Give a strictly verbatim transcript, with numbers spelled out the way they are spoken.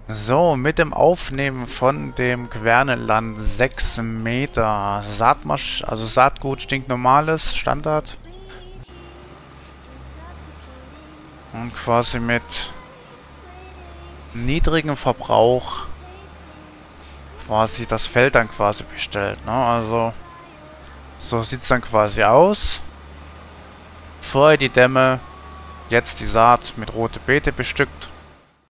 So, mit dem Aufnehmen von dem Querneland sechs Meter Saatmasch, also Saatgut stinknormales, Standard. Und quasi mit niedrigem Verbrauch quasi das Feld dann quasi bestellt. Ne? Also so sieht es dann quasi aus. Vorher die Dämme, jetzt die Saat mit rote Beete bestückt.